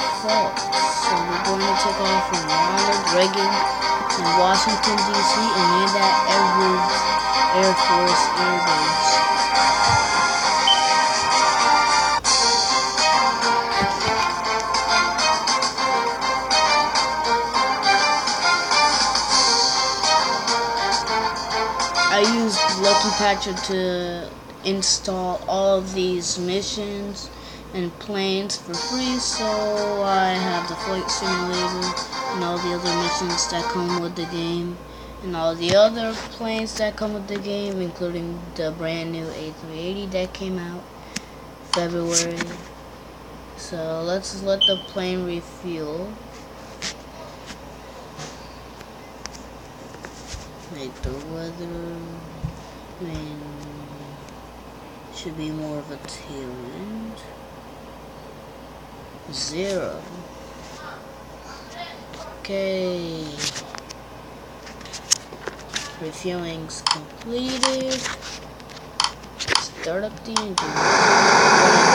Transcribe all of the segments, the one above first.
default. So we're going to take off from Ronald, Reagan, in Washington, D.C. and land at Edwards Air Force Air Base. I used Lucky Patcher to install all of these missions and planes for free, so I have the flight simulator and all the other missions that come with the game and all the other planes that come with the game, including the brand new A380 that came out February. So let's let the plane refuel. Make the weather should be more of a tailwind. 0. Okay. Refueling's completed. Start up the engine.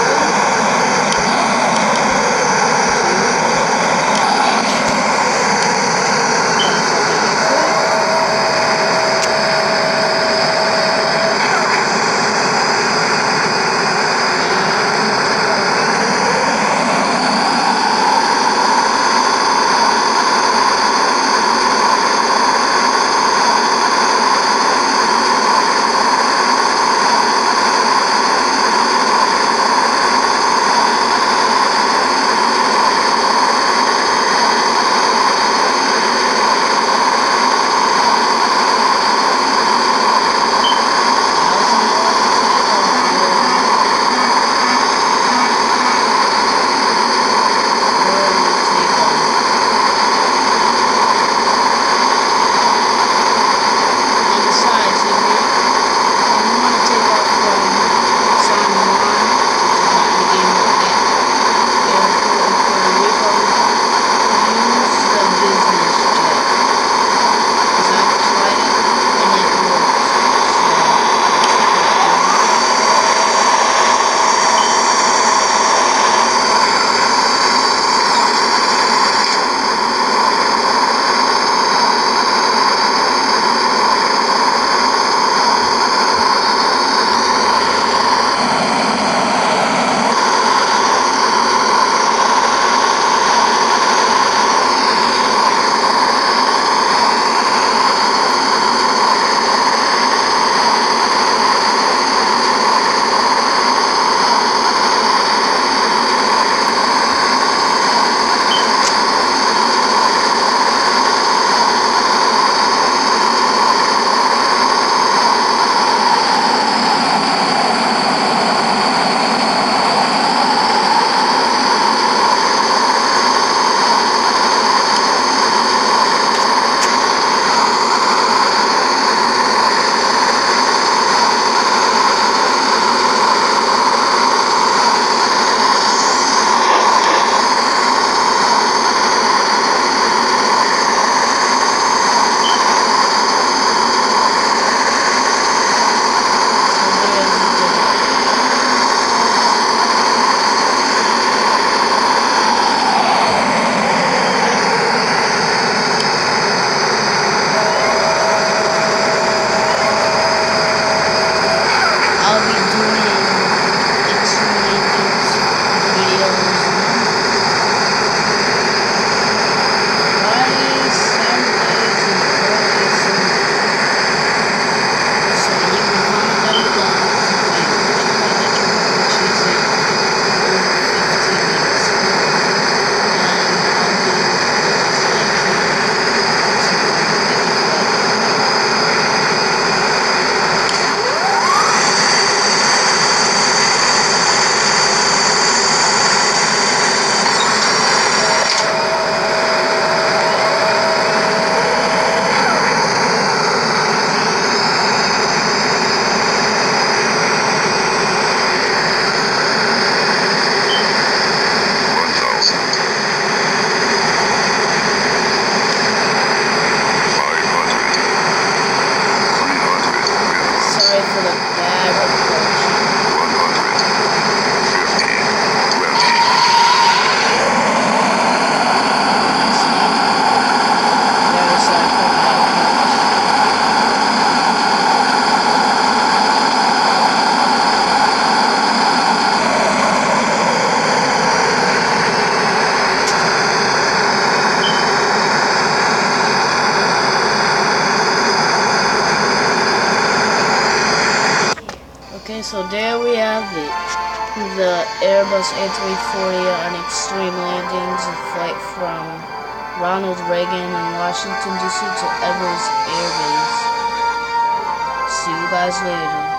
Okay, so there we have it. The Airbus A340 on extreme landings, a flight from Ronald Reagan in Washington, D.C. to Evers Air Base. See you guys later.